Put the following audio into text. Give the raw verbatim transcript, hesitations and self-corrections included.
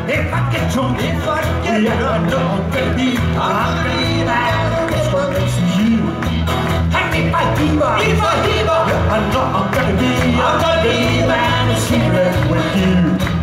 If I get drunk, if I get drunk, I know I'm gonna be, I'm gonna be that. Guess what makes you? And if I heaver, if I heaver, I know I'm gonna be, I'm gonna be that. It's here with you.